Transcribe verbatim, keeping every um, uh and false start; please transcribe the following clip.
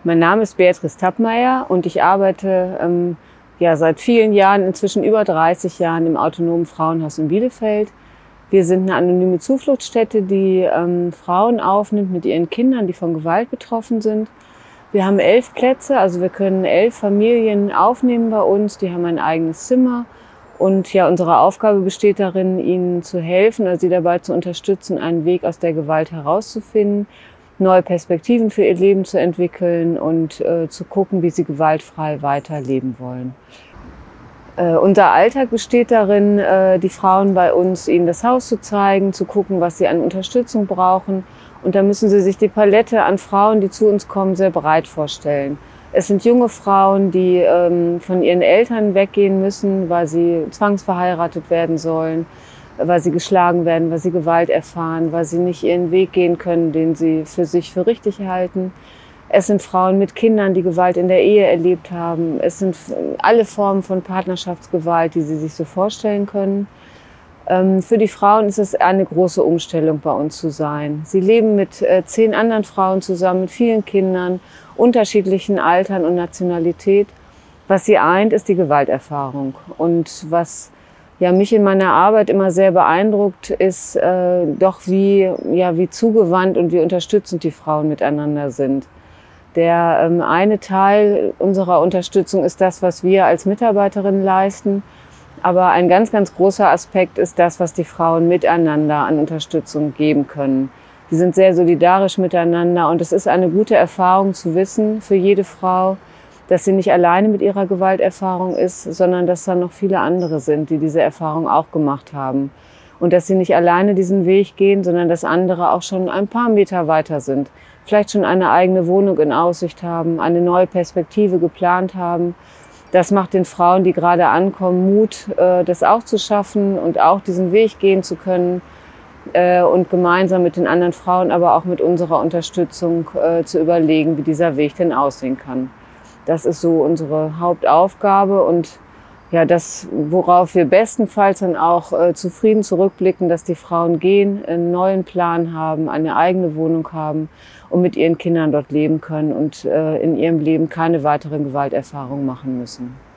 Mein Name ist Beatrice Tappmeier und ich arbeite ähm, ja, seit vielen Jahren, inzwischen über dreißig Jahren, im Autonomen Frauenhaus in Bielefeld. Wir sind eine anonyme Zufluchtsstätte, die ähm, Frauen aufnimmt mit ihren Kindern, die von Gewalt betroffen sind. Wir haben elf Plätze, also wir können elf Familien aufnehmen bei uns, die haben ein eigenes Zimmer. Und ja, unsere Aufgabe besteht darin, ihnen zu helfen, also sie dabei zu unterstützen, einen Weg aus der Gewalt herauszufinden, neue Perspektiven für ihr Leben zu entwickeln und äh, zu gucken, wie sie gewaltfrei weiterleben wollen. Äh, unser Alltag besteht darin, äh, die Frauen bei uns, ihnen das Haus zu zeigen, zu gucken, was sie an Unterstützung brauchen. Und da müssen sie sich die Palette an Frauen, die zu uns kommen, sehr breit vorstellen. Es sind junge Frauen, die ähm, von ihren Eltern weggehen müssen, weil sie zwangsverheiratet werden sollen, weil sie geschlagen werden, weil sie Gewalt erfahren, weil sie nicht ihren Weg gehen können, den sie für sich für richtig halten. Es sind Frauen mit Kindern, die Gewalt in der Ehe erlebt haben. Es sind alle Formen von Partnerschaftsgewalt, die sie sich so vorstellen können. Ähm, für die Frauen ist es eine große Umstellung, bei uns zu sein. Sie leben mit äh, zehn anderen Frauen zusammen, mit vielen Kindern, unterschiedlichen Altern und Nationalität. Was sie eint, ist die Gewalterfahrung. Und was ja, mich in meiner Arbeit immer sehr beeindruckt, ist äh, doch, wie, ja, wie zugewandt und wie unterstützend die Frauen miteinander sind. Der ähm, eine Teil unserer Unterstützung ist das, was wir als Mitarbeiterinnen leisten. Aber ein ganz, ganz großer Aspekt ist das, was die Frauen miteinander an Unterstützung geben können. Die sind sehr solidarisch miteinander und es ist eine gute Erfahrung zu wissen für jede Frau, dass sie nicht alleine mit ihrer Gewalterfahrung ist, sondern dass da noch viele andere sind, die diese Erfahrung auch gemacht haben. Und dass sie nicht alleine diesen Weg gehen, sondern dass andere auch schon ein paar Meter weiter sind. Vielleicht schon eine eigene Wohnung in Aussicht haben, eine neue Perspektive geplant haben. Das macht den Frauen, die gerade ankommen, Mut, das auch zu schaffen und auch diesen Weg gehen zu können und gemeinsam mit den anderen Frauen, aber auch mit unserer Unterstützung zu überlegen, wie dieser Weg denn aussehen kann. Das ist so unsere Hauptaufgabe und ja, das, worauf wir bestenfalls dann auch äh, zufrieden zurückblicken, dass die Frauen gehen, einen neuen Plan haben, eine eigene Wohnung haben und mit ihren Kindern dort leben können und äh, in ihrem Leben keine weiteren Gewalterfahrungen machen müssen.